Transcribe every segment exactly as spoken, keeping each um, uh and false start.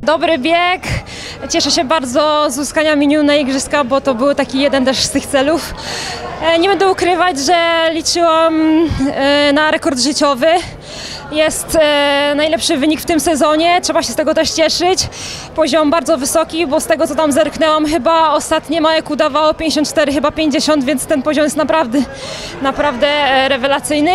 Dobry bieg. Cieszę się bardzo z uzyskania miniu na igrzyska, bo to był taki jeden też z tych celów. Nie będę ukrywać, że liczyłam na rekord życiowy. Jest najlepszy wynik w tym sezonie, trzeba się z tego też cieszyć. Poziom bardzo wysoki, bo z tego co tam zerknęłam, chyba ostatnie małe ku dawało pięćdziesiąt cztery, chyba pięćdziesiąt, więc ten poziom jest naprawdę, naprawdę rewelacyjny.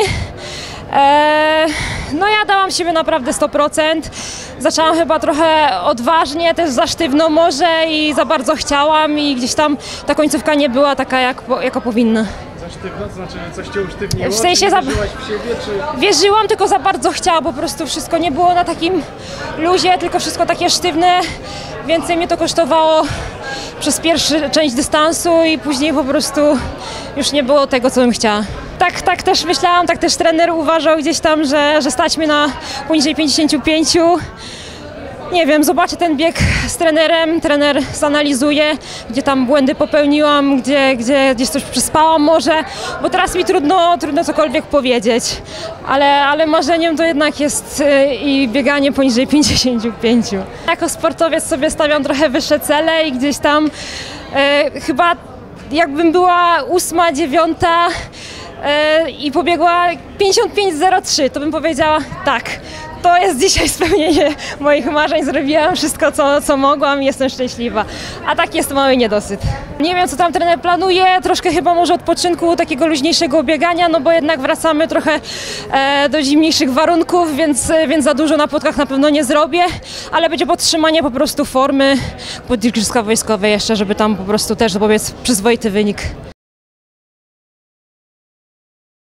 No ja dałam siebie naprawdę sto procent. Zaczęłam chyba trochę odważnie, też za sztywno może i za bardzo chciałam i gdzieś tam ta końcówka nie była taka, jak, jaka powinna. Za sztywno? To znaczy, że coś cię usztywniło? W sensie za... za... wierzyłaś w siebie, czy... Wierzyłam, tylko za bardzo chciałam, po prostu wszystko nie było na takim luzie, tylko wszystko takie sztywne. Więcej mnie to kosztowało przez pierwszą część dystansu i później po prostu już nie było tego, co bym chciała. Tak, tak też myślałam, tak też trener uważał gdzieś tam, że, że stać mnie na poniżej pięćdziesięciu pięciu. Nie wiem, zobaczę ten bieg z trenerem, trener zanalizuje, gdzie tam błędy popełniłam, gdzie, gdzie gdzieś coś przespałam może, bo teraz mi trudno, trudno cokolwiek powiedzieć, ale, ale marzeniem to jednak jest i bieganie poniżej pięćdziesięciu pięciu. Jako sportowiec sobie stawiam trochę wyższe cele i gdzieś tam e, chyba jakbym była ósma, dziewiąta e, i pobiegła pięćdziesiąt pięć zero trzy, to bym powiedziała tak. To jest dzisiaj spełnienie moich marzeń, zrobiłam wszystko, co, co mogłam i jestem szczęśliwa. A tak jest mały niedosyt. Nie wiem, co tam trener planuje, troszkę chyba może odpoczynku, takiego luźniejszego biegania, no bo jednak wracamy trochę e, do zimniejszych warunków, więc, więc za dużo na płotkach na pewno nie zrobię, ale będzie podtrzymanie po prostu formy pod igrzyska wojskowe jeszcze, żeby tam po prostu też zdobyć przyzwoity wynik.